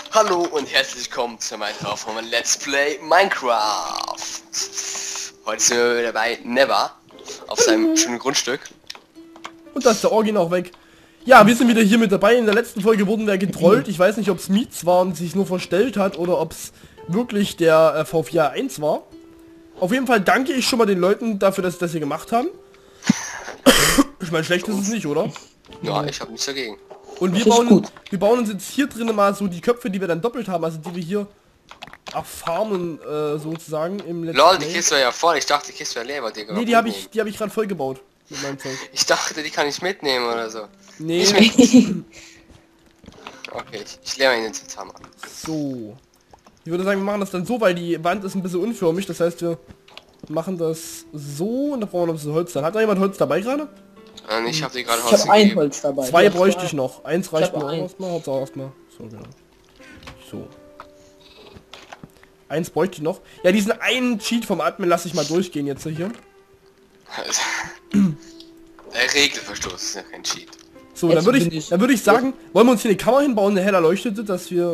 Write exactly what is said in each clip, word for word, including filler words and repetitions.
Hallo und herzlich willkommen zu Minecraft von Let's Play Minecraft. Heute sind wir wieder bei Never auf seinem schönen Grundstück. Und da ist der Orgin auch weg. Ja, wir sind wieder hier mit dabei. In der letzten Folge wurden wir getrollt. Ich weiß nicht, ob es Mietz war und sich nur verstellt hat oder ob es wirklich der äh, V vier eins war. Auf jeden Fall danke ich schon mal den Leuten dafür, dass sie das hier gemacht haben. Ich meine, schlecht ist es nicht, oder? Ja, ich habe nichts dagegen. Und wir bauen, wir bauen uns jetzt hier drinnen mal so die Köpfe, die wir dann doppelt haben, also die wir hier erfarmen, äh, sozusagen im letzten Lol, die Kiste war ja voll. Ich dachte, die Kiste wäre leer, Digga. Nee, die habe ich, die habe ich gerade voll gebaut mit meinem Zeug. Ich dachte, die kann ich mitnehmen oder so. Nee. Okay, ich, ich leere ihn jetzt Hammer. So. Ich würde sagen, wir machen das dann so, weil die Wand ist ein bisschen unförmig. Das heißt, wir machen das so und da brauchen wir noch ein bisschen Holz dann. Hat da jemand Holz dabei gerade? Und ich habe die gerade Ich habe ein Holz dabei. Zwei ja, bräuchte zwei. ich noch. Eins reicht mir auch ein. erstmal. Hauptsache erstmal. So, genau. So. Eins bräuchte ich noch. Ja, diesen einen Cheat vom Admin lasse ich mal durchgehen jetzt hier. Der Regelverstoß ist ja kein Cheat. So, Jetzt dann würde bin ich, ich- dann würde ich sagen, wollen wir uns hier eine Kamera hinbauen, eine heller leuchtete, dass wir...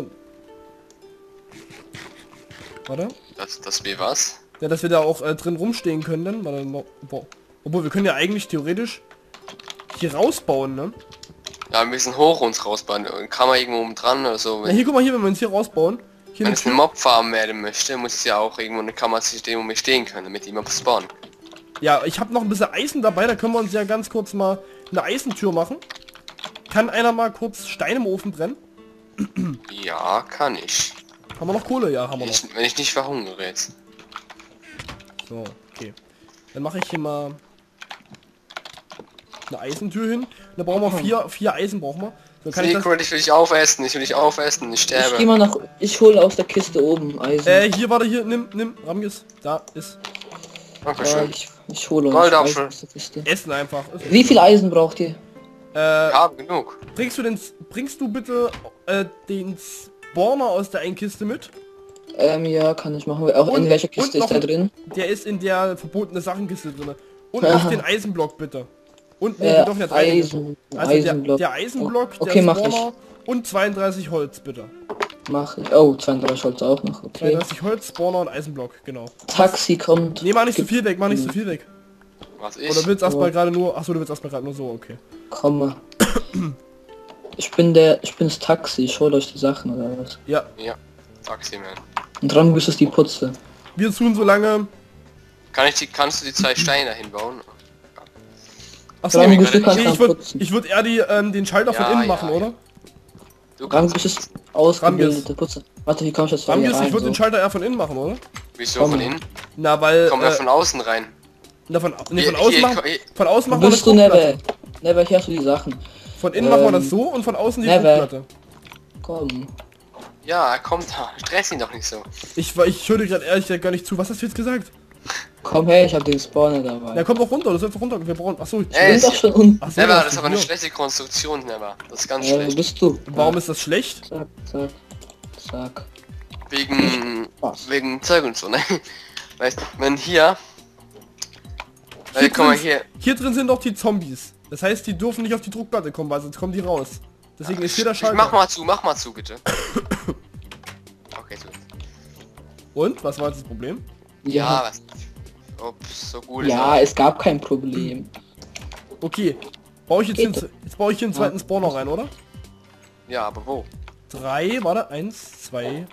Warte. Das, das wie was? Ja, dass wir da auch äh, drin rumstehen können dann. Warte, boah. Obwohl, wir können ja eigentlich theoretisch hier rausbauen, ne? Ja, ein bisschen hoch uns rausbauen. Kann man irgendwo oben dran oder so. Ja, Wenn, hier, guck mal hier, wenn wir uns hier rausbauen. Hier wenn eine es eine Tür. Mob-Farm werden möchte, muss es ja auch irgendwo eine Kammer stehen, wo wir stehen können, damit die Mobs spawnen. Ja, ich habe noch ein bisschen Eisen dabei, da können wir uns ja ganz kurz mal eine Eisentür machen. Kann einer mal kurz Steine im Ofen brennen? Ja, kann ich. Haben wir noch Kohle? Ja, haben wir noch. ich wenn ich nicht verhungere jetzt. So, okay. Dann mache ich hier mal eine Eisentür hin. Da brauchen wir vier, vier Eisen brauchen wir. So kann ich das, Secret, ich will dich aufessen, ich will dich aufessen, ich Ich geh sterbe. mal nach. Ich hole aus der Kiste oben Eisen. äh, hier, warte, hier, nimm, nimm, Ramges. Da ist ja, Dankeschön. ich, ich hole uns Goldapfel. Eisen aus der Kiste. Essen einfach. Wie viel Eisen braucht ihr? Äh, Ja, genug. bringst du den, bringst du bitte äh, den Spawner aus der einen Kiste mit? Ähm, ja, kann ich machen. Auch Und- in welcher und Kiste noch ist der ein- drin? Der ist in der verbotene Sachenkiste drin. Und Aha. noch den Eisenblock bitte. Und nee, Äh, wir dürfen ja drei Eisen, Also der, Eisenblock. der Eisenblock, Okay, der mach Spawner und zweiunddreißig Holz bitte. Mach ich. Oh, zweiunddreißig Holz auch noch. Okay. zweiunddreißig Holz, Spawner und Eisenblock, genau. Taxi kommt. Nee, mach nicht so viel weg, mach nicht so viel weg. Was ich? Oder willst du erstmal Oh. gerade nur... Achso, du willst erstmal gerade nur so, okay. Komm mal. Ich bin der. Ich bin das Taxi. Ich hol euch die Sachen oder was? Ja, Ja, Taxi, man. Und dran ist es die Putze. wir tun so lange... Kann ich die, kannst du die zwei Steine dahin bauen? Achso, Dran nee, bist du ich kannst ich dran würde putzen. ich würd eher die, ähm, den Schalter von Ja, innen ja, machen, ja. oder? Du Dran kannst ist es ausgebildete Putze. Warte, wie komm ich jetzt da Ramges, hier rein? ich würde So. den Schalter eher von innen machen, oder? Wieso Komm. von innen? Na, weil... Komm ja Äh, von außen rein. na, von, nee, Hier- von außen hier, machen... hier- Von außen machen Wo wir bist du, eine Never? Druckplatte. Never, hier hast du die Sachen. Von innen machen wir das Ähm, so und von außen die Never. Druckplatte. Komm. Ja, komm da. Stress ihn doch nicht so. Ich, ich höre dir gerade ehrlich gesagt gar nicht zu. Was hast du jetzt gesagt? Komm her, ich hab den Spawner dabei. Ja, komm doch runter, du sollst doch runter. Wir brauchen... Achso, Ey, Ich bin es- doch schon unten. Achso, Never, da das ist aber eine hier. schlechte Konstruktion, Never. Das ist ganz Ja, wo schlecht. bist du? Warum ist das schlecht? Zack, zack, zack. Wegen... Was? Wegen Zeug und so, ne? Weißt du, wenn hier... Weil, guck mal drin, hier. hier drin sind doch die Zombies. Das heißt, die dürfen nicht auf die Druckplatte kommen, weil sonst kommen die raus. Deswegen ist hier der Ich Schalter. mach mal zu, mach mal zu, bitte. Okay, so. Und? Was war jetzt das Problem? Ja, Ja, was... Ob so gut ja, ist. es gab kein Problem. Okay. Baue ich jetzt, Geht. den, jetzt baue ich hier einen zweiten Spawner rein, oder? Ja, aber wo? Drei, warte, eins, zwei.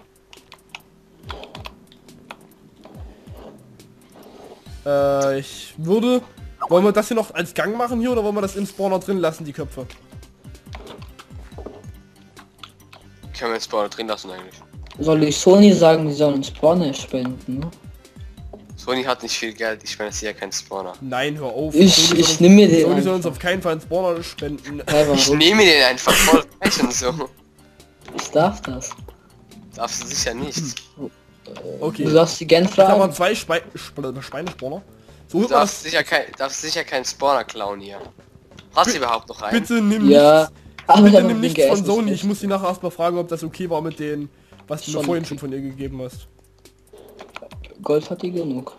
Äh, ich würde... Wollen wir das hier noch als Gang machen hier oder wollen wir das im Spawner drin lassen, die Köpfe? Können wir jetzt Spawner drin lassen eigentlich? Soll ich Sony sagen, die sollen Spawner spenden? Ne? Sony hat nicht viel Geld, ich meine, es ist ja kein Spawner. Nein, hör auf. Ich, Sony soll ich uns- nehme mir den Sony soll uns einfach. auf keinen Fall einen Spawner spenden. Hey, Ich warum? nehme den einfach voll frech und so. Ich darf das. Darfst du sicher nicht. Okay. Du darfst die gern Jetzt haben wir fragen. zwei Spei Sp Schweinespawner. So, Du holt man darfst das. sicher kein, darfst sicher keinen Spawner klauen hier. Hast du überhaupt noch einen? Bitte nimm Ja, nichts. aber ich Bitte hab nimm noch nichts den von gegessen, Sony. ist Ich muss die nachher erstmal fragen, ob das okay war mit den, was du mir Schon vorhin okay. schon von ihr gegeben hast. Gold hat die genug.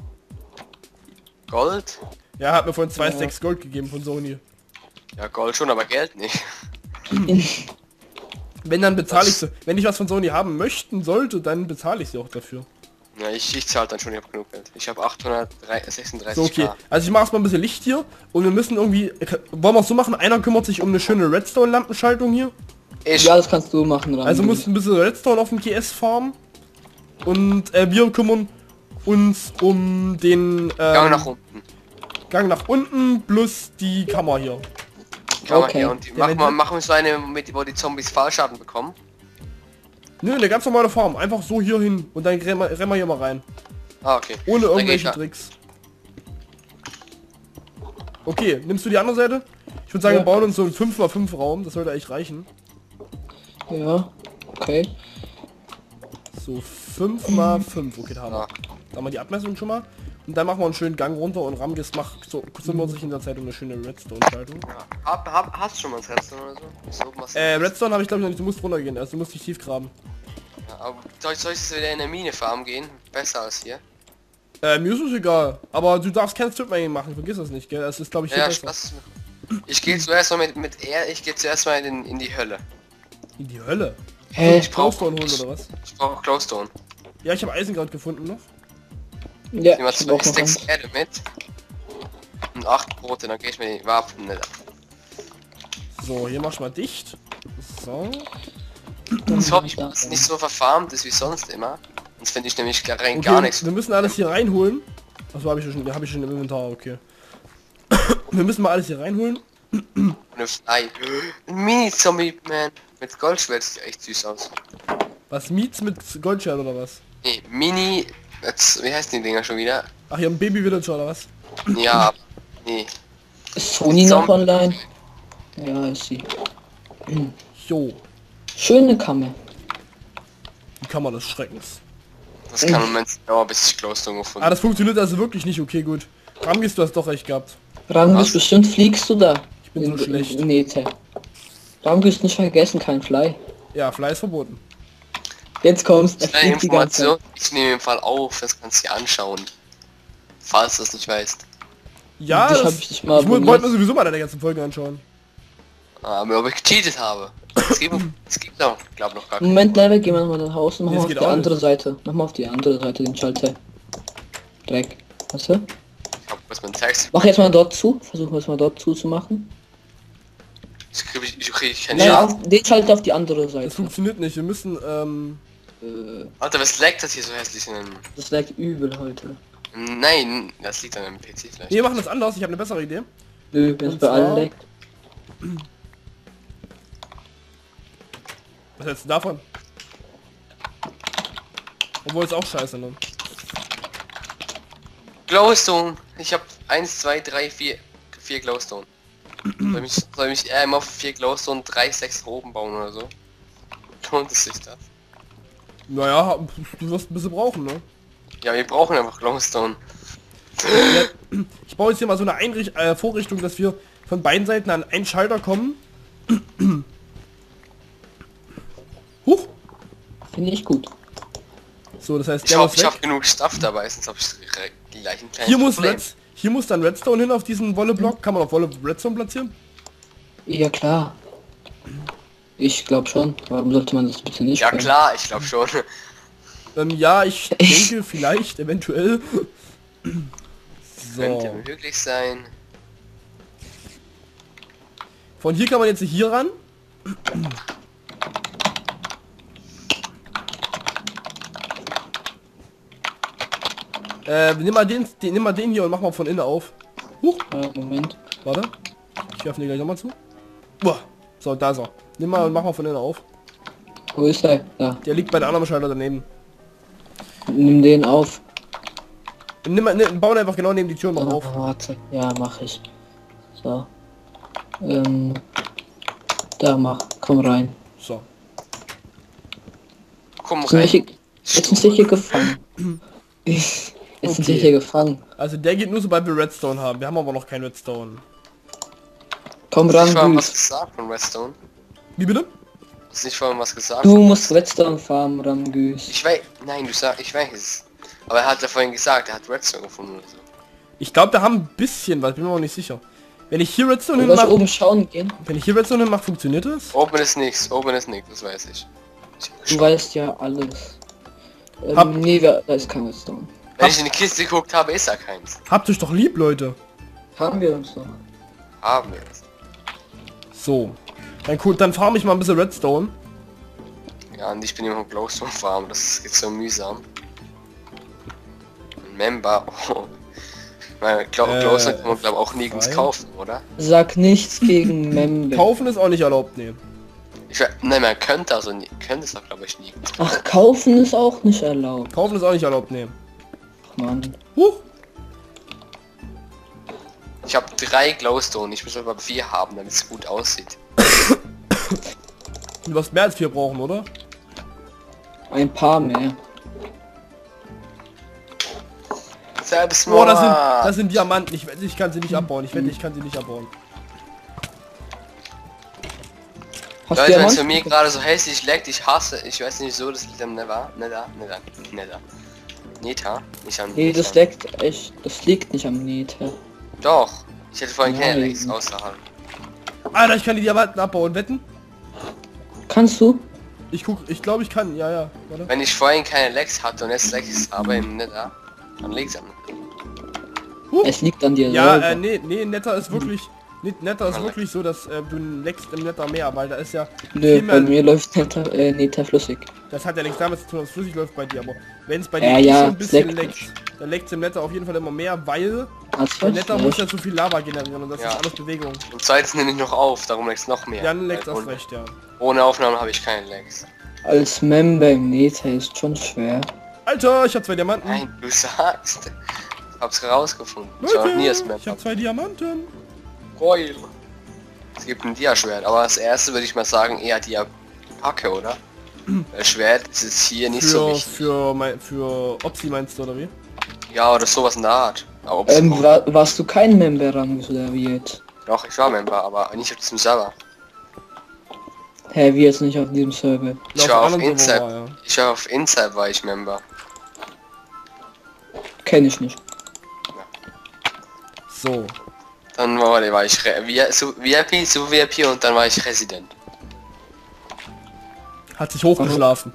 Gold? Ja, hat mir vorhin zwei Ja. Stacks Gold gegeben von Sony. Ja, Gold schon, aber Geld nicht. Wenn, dann bezahle ich Was? sie. Wenn ich was von Sony haben möchten sollte, dann bezahle ich sie auch dafür. Ja, ich, ich zahle dann schon, ich habe genug Geld. Ich habe achthundertsechsunddreißig. So, okay. Also ich mache erstmal ein bisschen Licht hier und wir müssen irgendwie... Wollen wir es so machen? Einer kümmert sich um eine schöne Redstone-Lampenschaltung hier. Ich, Ja, das kannst du machen, Ramgüs. Also muss ein bisschen Redstone auf dem G S farmen. Und äh, wir kümmern uns um den ähm, Gang nach unten. Gang nach unten plus die Kammer hier. Kann man Okay. hier. Und die, Ja, machen, wenn wir, du- machen wir so eine, mit, wo die Zombies Fallschaden bekommen. Nö, eine ganz normale Farm. Einfach so hier hin und dann rennen wir, rennen wir hier mal rein. Ah, okay. Ohne Dann geh ich irgendwelche da- Tricks. Okay, nimmst du die andere Seite? Ich würde sagen, Ja. wir bauen uns so einen fünf mal fünf Raum. Das sollte eigentlich reichen. Ja, okay. So fünf mal fünf. Okay, da haben wir. Ja. Da haben wir die Abmessung schon mal. Und dann machen wir einen schönen Gang runter und Ramges macht so kümmert sich in der Zeit um eine schöne Redstone-Schaltung. Ja. Hab, hab, hast du schon mal das Redstone oder so? so was Äh, Redstone habe ich glaube ich noch nicht. Du musst runtergehen. Also du musst dich tief graben. ja, aber soll, soll ich jetzt wieder in eine Mine-Farm gehen? Besser als hier. Äh, mir ist es egal. Aber du darfst kein Strip-Mining machen. Vergiss das nicht, gell? Das ist glaube ich viel Ja, besser. Spaß. Ich gehe zuerst mal mit, mit er, ich gehe zuerst mal in, in die Hölle. In die Hölle. Hä? Ich Glowstone holen oder was? Ich brauche Glowstone. Ja, ich habe Eisen gerade gefunden noch. Ja, Nehmen wir ich hab zwei auch noch Stacks eins. Erde mit. Und acht Brote, dann gehe ich mir die Waffen nicht ab. So, hier mach ich mal dicht. So. Das hoffe ich, dass es nicht so verfarmt ist wie sonst immer. Sonst finde ich nämlich gar, rein Okay, gar nichts. wir müssen alles hier reinholen. Achso, habe ich schon, habe ich schon im Inventar, okay. Wir müssen mal alles hier reinholen. Eine Fly. Ein Mini-Zombie-Man. Mit Goldschwert sieht echt süß aus. Was, Meats mit Goldschert oder was? Nee, Mini... Jetzt, wie heißen die Dinger schon wieder? Ach, hier ein Baby Villager oder was? Ja, nee. Ist Sony noch Zombie. online? Ja, ist sie. Jo, Schöne Kammer. die Kammer des Schreckens. Das kann im Moment dauern, bis ich Glowstone gefunden Ah, habe. das funktioniert also wirklich nicht, okay, gut. Ramgis, du hast doch recht gehabt. Ramgüs, Was? bestimmt fliegst du da. Ich bin so In- schlecht. in- in Ether. Ramgüs, nicht vergessen, kein Fly. Ja, Fly ist verboten. Jetzt kommst du. Eine Information, ich nehme im Fall auf, das kannst du dir anschauen. Falls du das nicht weißt. Ja, Dich das, hab ich nicht mal ich mu- abonniert. wollte mir sowieso mal deine ganzen Folgen anschauen. Aber ob ich gecheatet habe. Es gibt, es gibt noch, glaub noch gar keinen. Moment, Level, gehen wir nochmal nach Hause und Nee, machen das wir geht auf die auch andere nicht. Seite. Mach mal auf die andere Seite den Schalter. Dreck. Weißt du? Ich hab was mein Text. Mach jetzt mal dort zu. Versuchen wir es mal dort zuzumachen. Ich krieg, ich krieg keinen Nein, Schaden. auf den Schalter auf die andere Das Seite. funktioniert nicht. Wir müssen, ähm... Äh, Alter, was leckt das hier so hässlich in einem... das lag übel heute. Nein, das liegt an einem P C vielleicht. Nee, wir machen das anders. Ich habe eine bessere Idee. Nö, wenn es Und bei allen zwar- leckt. Was hältst du davon? Obwohl es auch scheiße, ne? Glowstone. Ich hab eins, zwei, drei, vier, vier Glowstone. Soll ich, soll ich eher immer auf vier Glowstone, drei, sechs oben bauen oder so? Lohnt es sich das? Naja, du wirst ein bisschen brauchen, ne? Ja, wir brauchen einfach Glowstone. Ja, ich baue jetzt hier mal so eine Einricht äh, Vorrichtung, dass wir von beiden Seiten an einen Schalter kommen. Huch! Finde ich gut. So, das heißt, Ich der hoffe, muss ich weg. habe genug Stuff dabei, sonst habe ich re- gleich ein kleines Hier muss, Problem. Red, hier muss dann Redstone hin auf diesen Wolleblock. Kann man auf Wolle Redstone platzieren? Ja klar. Ich glaube schon. Warum sollte man das bitte nicht? Ja können? klar, ich glaube schon. Ähm, ja, ich denke vielleicht, eventuell. Könnte So. möglich sein. Von hier kann man jetzt hier ran. Äh, nimm mal den, den, nimm mal den hier und mach mal von innen auf. Huch, Äh, Moment. warte. Ich werfe den gleich nochmal zu. Boah. So, da ist er. Nimm mal und mach mal von innen auf. Wo ist der? Da. Der liegt bei der anderen Schalter daneben. Nimm den auf. Nimm mal, nimm, bauen einfach genau neben die Tür und mach Oh, auf. warte. Ja, mach ich. So. Ähm. Da mach. Komm rein. So. Komm Jetzt sind wir rein. hier, jetzt sind wir hier gefangen. Jetzt sind wir Okay. hier gefangen. Also der geht nur, sobald wir Redstone haben. Wir haben aber noch kein Redstone. Komm Hast du ran, vorhin was Güß. gesagt von Redstone? Wie bitte? Hast du nicht vorhin was gesagt? Du musst Redstone farmen, Ramgüs. Ich weiß, nein, du sagst, ich weiß es. Aber er hat ja vorhin gesagt, er hat Redstone gefunden oder so. Ich glaube, wir haben ein bisschen was, bin mir auch nicht sicher. Wenn ich hier Redstone Soll ich hinmache, oben schauen gehen? wenn ich hier Redstone hinmache, funktioniert das? Oben ist nichts, oben ist nichts, das weiß ich. ich Du weißt ja alles. Ähm, Hab- nee, da da ist kein Redstone. Wenn ich in die Kiste geguckt habe, ist da keins. Habt euch doch lieb, Leute. Haben wir uns noch. Haben wir es. So. Dann, cool, dann farm ich mal ein bisschen Redstone. Ja, und ich bin immer im Glowstone Farm, das ist so mühsam. Ein Member, oh. Weil Glow Äh, Glowstone kann man glaube auch nirgends frei. kaufen, oder? Sag nichts gegen Member. Kaufen ist auch nicht erlaubt, nee. Ich weiß, nein, man könnte also nie, könnte es auch glaube ich nirgends. Ach, kaufen ist auch nicht erlaubt. Kaufen ist auch nicht erlaubt, nee. Mann. Huch. Ich habe drei Glowstone, ich muss aber vier haben, damit es gut aussieht. Du wirst mehr als vier brauchen, oder? Ein paar mehr. Selbst Boah, das sind, das sind Diamanten. Ich wette, ich kann sie nicht abbauen. Ich wette, ich kann sie nicht abbauen. Hast Leute, du wenn es für Diamant? mir gerade so hässlich leckt, ich hasse, ich weiß nicht so, das liegt am Never, Nether, Nether, Nether. Neta, nicht am Nee, nicht das am- leckt echt. Das liegt nicht am Nether. Doch, ich hätte vorhin keine Nein. Lecks außerhalb. Alter, ich kann die Diamanten abbauen. Wetten? Kannst du? Ich guck, ich glaube, ich kann. Ja, ja. Warte. Wenn ich vorhin keine Lecks hatte und jetzt Lecks habe im Nether, dann liegt's am Nether. Huch. Es liegt an dir Ja, selber. äh, nee, nee, netter ist wirklich. Net- Netter ist Man wirklich so, dass äh, du leckst im Netter mehr, weil da ist ja Nö, viel bei mehr, mir läuft Nether, äh, Nether flüssig. das hat ja nichts damit zu tun, dass es flüssig läuft bei dir, aber wenn es bei Ja, dir ja, so ein bisschen leckt. leckt, dann leckt es im Netter auf jeden Fall immer mehr, weil Hast der du Netter muss recht. ja zu viel Lava generieren und das Ja. ist alles Bewegung. Und zweitens nehme ich noch auf, darum lecks noch mehr. Dann leckt Weil das ohne, recht, ja. ohne Aufnahme habe ich keine Lecks. Als Member im Nether ist schon schwer. Alter, ich hab zwei Diamanten. Nein, du sagst. Ich hab's rausgefunden. Ich war noch nie als Leute, ich Map. hab zwei Diamanten. Geil. Es gibt ein Dia-Schwert, aber das erste würde ich mal sagen eher Dia-Packe, oder? Weil Schwert ist es hier nicht so Für, wichtig. für, mein, für Opsi meinst du, oder wie? Ja, oder sowas in der Art. Aber ob's Ähm, auch- wa warst du kein Member rangeserviert? Doch, ich war Member, aber nicht auf diesem Server. Hä, wie jetzt nicht auf diesem Server? Ich Ja, war auf anderen Server Inside. war, ja. Ich war auf Inside war ich Member. Kenn ich nicht. So. Dann war, war ich Re V- so V I P, so V I P und dann war ich Resident. Hat sich hochgeschlafen.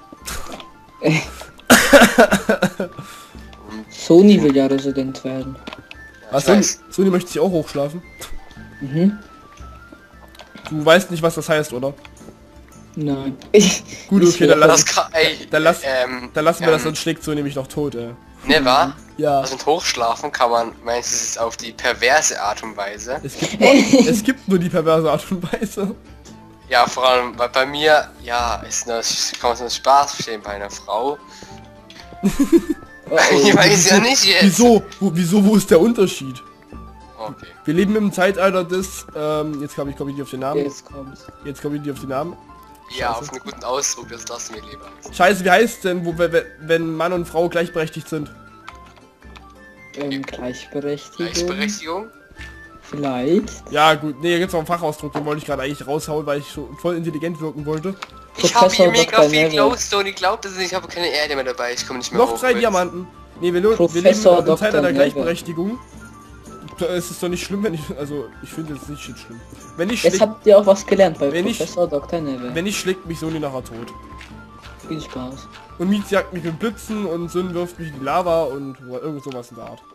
Sony will ja Resident werden. Ja, Was, ich Sony, weiß. Sony möchte sich auch hochschlafen? Mhm. Du weißt nicht, was das heißt, oder? Nein. Gut, okay, dann Das lass, kann, ey, dann lass, ähm, dann lassen wir das, ähm, sonst schlägt Sony mich doch tot, ey. Never. Ja, Also mit Hochschlafen kann man, meinst du, es ist auf die perverse Art und Weise? es gibt, nur, es gibt nur die perverse Art und Weise. Ja, vor allem bei, bei mir, ja, ist das, kann man so einen Spaß verstehen bei einer Frau. Oh, Ich oh. weiß ja nicht jetzt. Wieso? Wo, wieso, wo ist der Unterschied? Okay. Wir leben im Zeitalter des, ähm, jetzt komme ich, komm ich nicht auf den Namen. Jetzt kommt's. Jetzt komme ich nicht auf den Namen. Ja, Scheiße. auf einen guten Ausdruck, das lassen wir lieber. Scheiße, wie heißt denn, wo, wenn, wenn Mann und Frau gleichberechtigt sind? Ähm, Gleichberechtigung. Gleichberechtigung? Vielleicht. Ja gut, nee, jetzt noch einen Fachausdruck, den wollte ich gerade eigentlich raushauen, weil ich so voll intelligent wirken wollte. Ich habe hier Professor mega Doktor viel Neville. Glowstone, ich glaube das nicht, ich habe keine Erde mehr dabei, ich komme nicht mehr Noch hoch. drei Diamanten. Nee, wir, lo- wir leben Professor im Doktor Zeitalter der Neville. Gleichberechtigung. Da ist es doch nicht schlimm, wenn ich, also ich finde es nicht schlimm. Wenn ich Jetzt schlägt, habt ihr auch was gelernt bei Wenn ich- Professor Doktor Neville. wenn ich schlägt mich Sony nachher tot. Viel Spaß. Und Mietz jagt mich mit Blitzen und Sön wirft mich in die Lava und irgend sowas in der Art.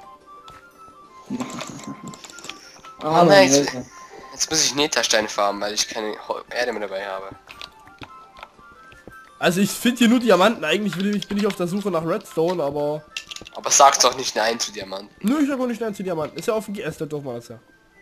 Ah, nein, mein jetzt- Hilfe. Jetzt muss ich Nethersteine farmen, weil ich keine Ho- Erde mehr dabei habe. Also ich finde hier nur Diamanten, eigentlich will ich, bin ich auf der Suche nach Redstone, aber... Aber sag's doch nicht nein zu Diamanten. Nö, ich habe auch nicht nein zu Diamanten. Ist ja auf dem G S, da dürfen wir das ja.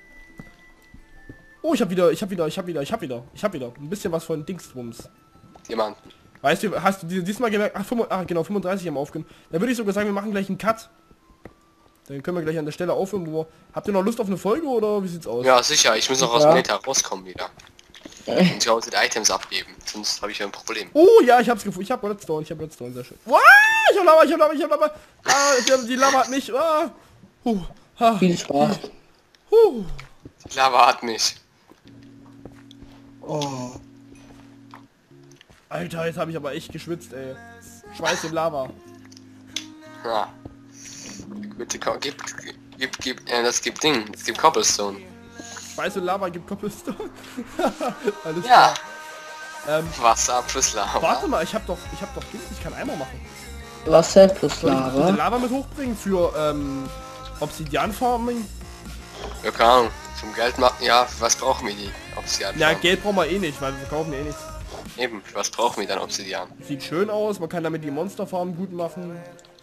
Oh, ich habe wieder, ich habe wieder, ich habe wieder, ich habe wieder, ich habe wieder. Ein bisschen was von Dingsbums. Diamanten. Weißt du, hast du dir diesmal gemerkt, ach, fünf, ah, genau, fünfunddreißig haben wir aufgenommen. Da würde ich sogar sagen, wir machen gleich einen Cut. Dann können wir gleich an der Stelle aufhören, wo wir... Habt ihr noch Lust auf eine Folge oder wie sieht's aus? Ja, sicher, ich muss noch aus Ja. dem Nether rauskommen wieder. Und zu Hause die Items abgeben, sonst habe ich ja ein Problem. Oh ja, ich hab's gefunden. Ich hab Redstone, ich hab Redstone, sehr schön. Wow, ich hab Lava, ich hab Lava, ich hab Lava. Ah, die, die Lava hat mich. Ah. Huh, ha, Viel Spaß. huh. Die Lava hat mich. Oh. Alter, jetzt habe ich aber echt geschwitzt, ey. Schweiß im Lava. Ja. Bitte komm, gib, gib, gib, äh, das gibt Ding, es gibt Cobblestone. Schweiß und Lava gibt Cobblestone. Alles Ja. klar. Ähm, Wasser plus Lava. warte mal, ich hab doch, ich hab doch Dings, ich kann Eimer machen. Wasser plus Soll ich bitte Lava. Lava mit hochbringen für ähm, Obsidian-Farming? Ja, keine Ahnung. Zum Geld machen, ja, für was brauchen wir die Obsidian? Ja, Geld brauchen wir eh nicht, weil wir verkaufen eh nichts. Eben, für was brauchen wir dann Obsidian? Sieht schön aus, man kann damit die Monsterfarm gut machen.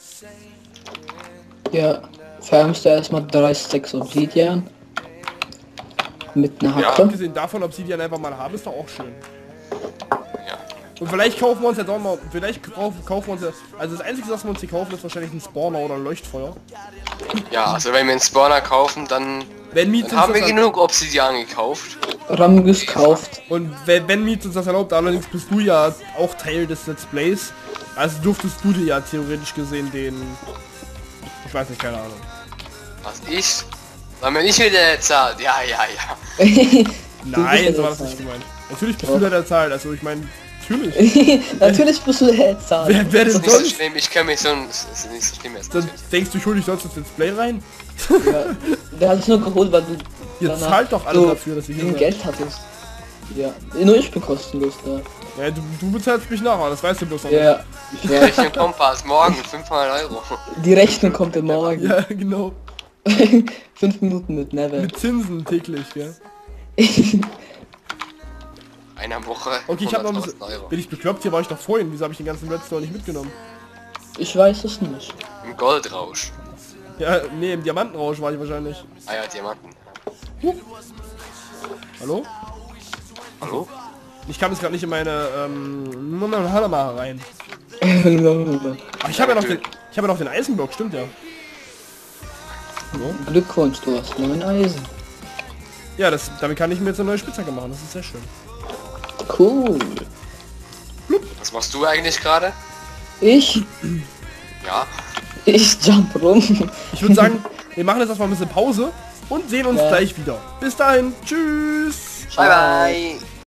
Ja, farmst du erstmal drei Stacks Obsidian. Mit einer Ja. Hacke. Abgesehen davon, Obsidian einfach mal haben, ist doch auch schön. Ja. Und vielleicht kaufen wir uns jetzt auch mal, vielleicht kaufen, kaufen wir uns jetzt, also das Einzige, was wir uns hier kaufen, ist wahrscheinlich ein Spawner oder ein Leuchtfeuer. Ja, also wenn wir einen Spawner kaufen, dann, Wenn Miet dann uns haben wir das genug Obsidian gekauft. Ram gekauft. Und wenn, wenn Miet uns das erlaubt, allerdings bist du ja auch Teil des Let's Plays, also dürftest du dir ja theoretisch gesehen den, ich weiß nicht, keine Ahnung. Was ich? Weil mir nicht wieder zahlt. Ja, ja, ja. Nein, bist so ja war das der nicht Zahl. gemeint. Natürlich bist Doch. du der, der zahlt, also ich meine, natürlich. Natürlich bist du der Zahl. Wer, wer Das denn ist nicht so sonst? schlimm, ich kann mich so... Das ist nicht so schlimm jetzt. Dann natürlich. denkst du, ich hol dich sonst ins Let's Play rein? Ja. Der hat es nur geholt, weil du Ihr danach zahlt doch alle so dafür, dass ihr hier viel seid. Geld hattest. Ja, nur ich bin kostenlos da. Ja, du, du bezahlst mich nachher, das weißt du bloß noch Ja, ich Ich weiß. den Kompass, morgen fünfhundert Euro. Die Rechnung kommt im Morgen. nicht. Ja, genau. Fünf Minuten mit Never. Mit Zinsen täglich, gell? Einer Woche. Okay, ich hab noch ein bisschen... hunderttausend Euro. Bin ich bekloppt? Hier war ich doch vorhin. Wieso habe ich den ganzen Redstone nicht mitgenommen? Ich weiß es nicht. Im Goldrausch. Ja, nee, im Diamantenrausch war ich wahrscheinlich. Ah ja, Diamanten. Hallo? Hallo? Ich kam jetzt gerade nicht in meine, ähm... Hanama rein. Glückwunsch, Ach, ich habe ja noch den... Ich habe ja noch den Eisenblock, stimmt ja. Hallo? du hast neun Eisen. Ja, das, damit kann ich mir jetzt eine neue Spitzhacke machen. Das ist sehr schön. Cool. Was machst du eigentlich gerade? Ich, Ja. ich jump rum. Ich würde sagen, wir machen jetzt erstmal ein bisschen Pause und sehen uns Ja. gleich wieder. Bis dahin. Tschüss. Bye bye.